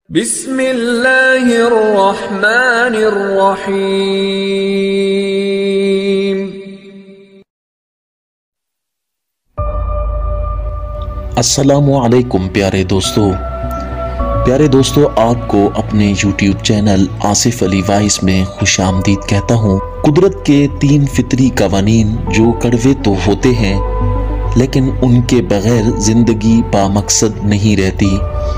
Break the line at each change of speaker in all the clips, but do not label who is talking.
بسم اللہ الرحمن الرحیم۔
السلام علیکم پیارے دوستو، آپ کو اپنے YouTube channel Asif Ali voice میں خوش آمدید کہتا ہوں۔ قدرت کے 3 فطری قوانین جو کڑوے تو ہوتے ہیں لیکن ان کے بغیر زندگی بامقصد نہیں رہتی۔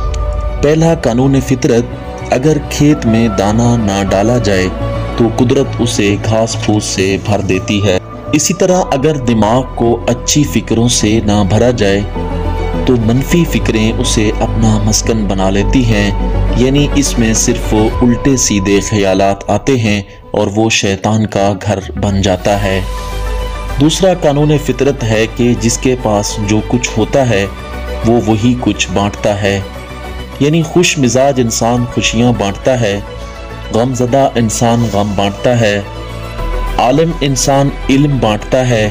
پہلا قانون فطرت، اگر کھیت میں دانہ نہ ڈالا جائے تو قدرت اسے گھاس پھوس سے بھر دیتی ہے۔ اسی طرح اگر دماغ کو اچھی فکروں سے نہ بھرا جائے تو منفی فکریں اسے اپنا مسکن بنا لیتی ہیں، یعنی اس میں صرف الٹے سیدھے خیالات آتے ہیں اور وہ شیطان کا گھر بن جاتا ہے۔ دوسرا قانون فطرت ہے کہ جس کے پاس جو کچھ ہوتا ہے وہ وہی کچھ بانٹتا ہے، یعنی خوش مزاج انسان خوشیاں بانٹتا ہے، غم زدہ انسان غم بانٹتا ہے، عالم انسان علم بانٹتا ہے،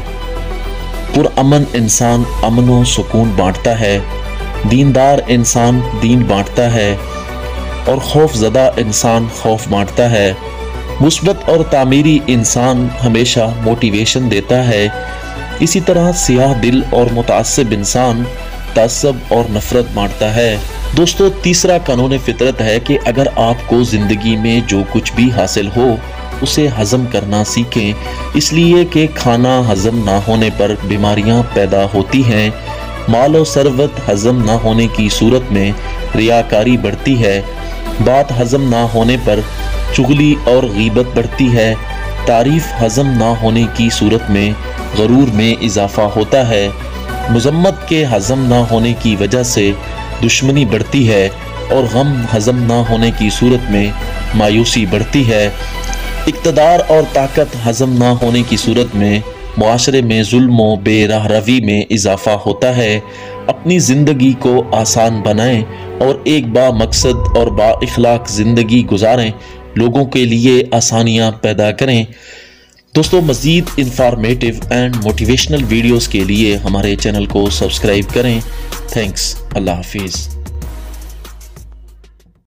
پرامن انسان امن و سکون بانٹتا ہے، دیندار انسان دین بانٹتا ہے اور خوف زدہ انسان خوف بانٹتا ہے۔ مثبت اور تعمیری انسان ہمیشہ موٹیویشن دیتا ہے، اسی طرح سیاہ دل اور متعصب انسان تعصب اور نفرت بانٹتا ہے۔ دوستو، تیسرا قانون فطرت ہے کہ اگر آپ کو زندگی میں جو کچھ بھی حاصل ہو اسے ہضم کرنا سیکھیں، اس لیے کہ کھانا ہضم نہ ہونے پر بیماریاں پیدا ہوتی ہیں، مال و ثروت ہضم نہ ہونے کی صورت میں ریاکاری بڑھتی ہے، بات ہضم نہ ہونے پر چغلی اور غیبت بڑھتی ہے، تعریف ہضم نہ ہونے کی صورت میں غرور میں اضافہ ہوتا ہے، مذمت کے ہضم نہ ہونے کی وجہ سے دشمنی بڑھتی ہے اور غم ہضم نہ ہونے کی صورت میں مایوسی بڑھتی ہے، اقتدار اور طاقت ہضم نہ ہونے کی صورت میں معاشرے میں ظلم و بے راہ روی میں اضافہ ہوتا ہے۔ اپنی زندگی کو آسان بنائیں اور ایک با مقصد اور با اخلاق زندگی گزاریں، لوگوں کے لیے آسانیاں پیدا کریں۔ دوستو، مزید انفارمیٹیو اینڈ موٹیویشنل ویڈیوز کے لیے ہمارے چینل کو سبسکرائب کریں۔ تھینکس، اللہ حافظ۔